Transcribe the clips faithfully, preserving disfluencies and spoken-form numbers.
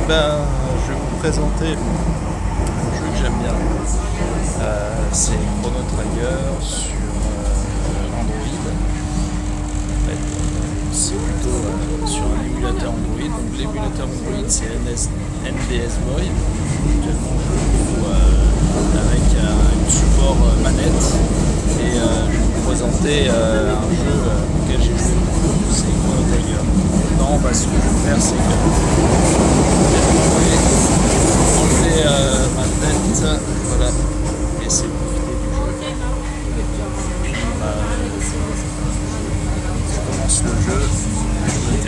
ben, je vais vous présenter un jeu que j'aime bien. Euh, c'est Chrono Trigger sur euh, Android. En fait, c'est plutôt euh, sur un émulateur Android. Donc l'émulateur Android, c'est N D S Boy. Actuellement, je joue euh, avec euh, un support euh, manette. Et euh, je vais vous présenter euh, un jeu euh, auquel j'ai joué beaucoup, c'est Chrono Trigger. Non, bah, ce que je vais faire, c'est que enlever euh, ma tête, voilà, et c'est profiter du jeu. Puis bah, je commence le jeu, je me tais.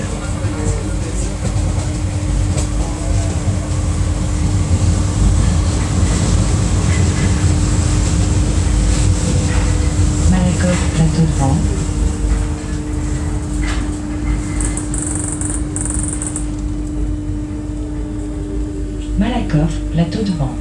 Malakoff, plateau de vent. Malakoff, plateau de vent.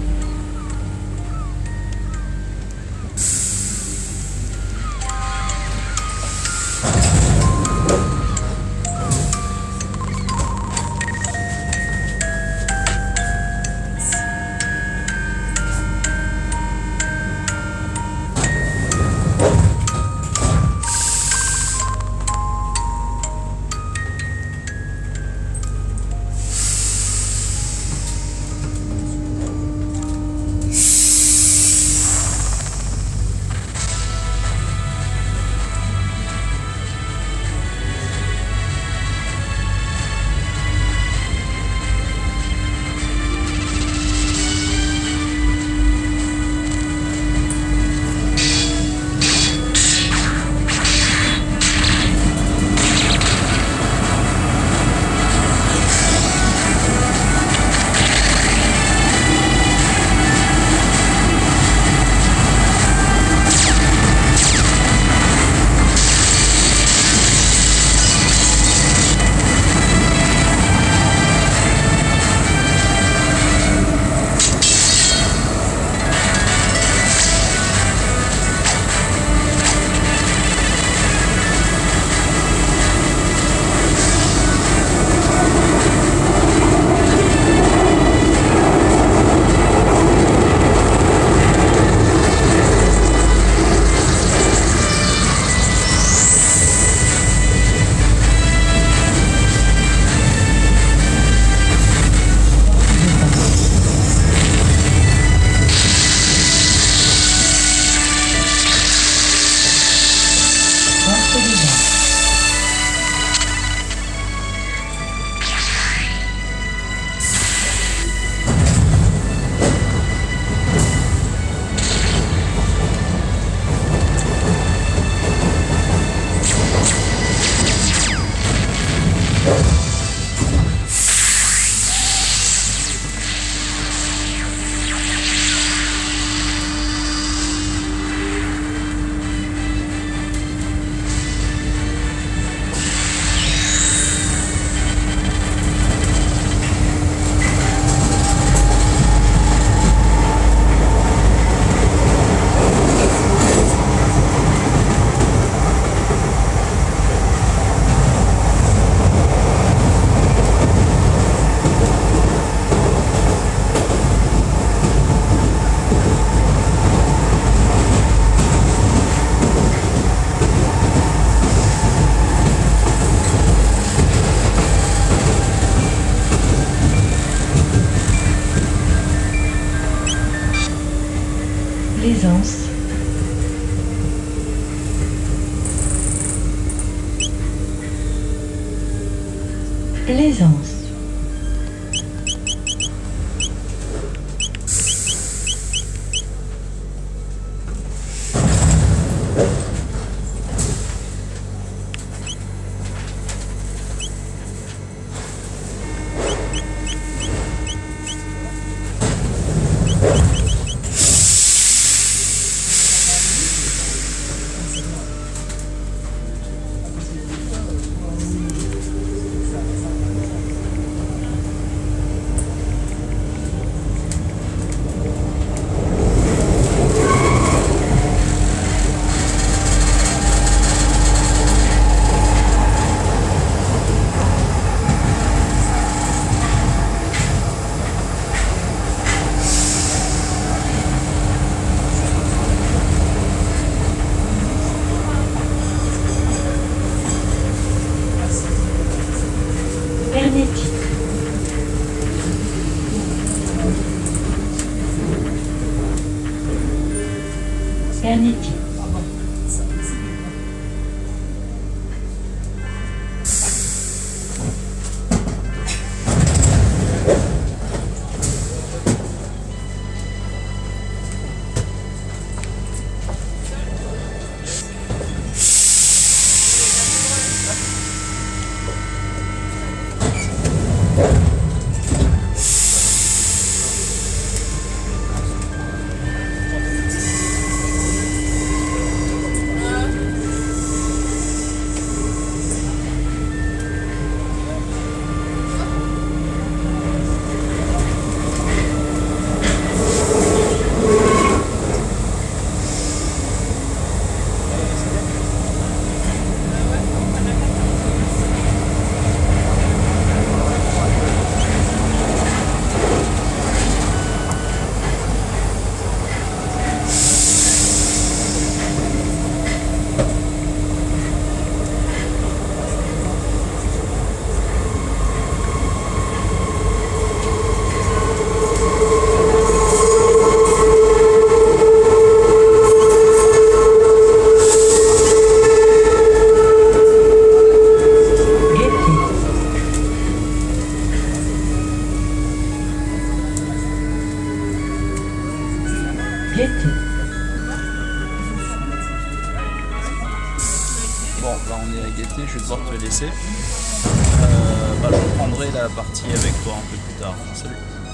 Plaisance. Plaisance. Perniti. Bon, là on est à Gaieté, je vais devoir te laisser. Euh, bah, je reprendrai la partie avec toi un peu plus tard. Salut.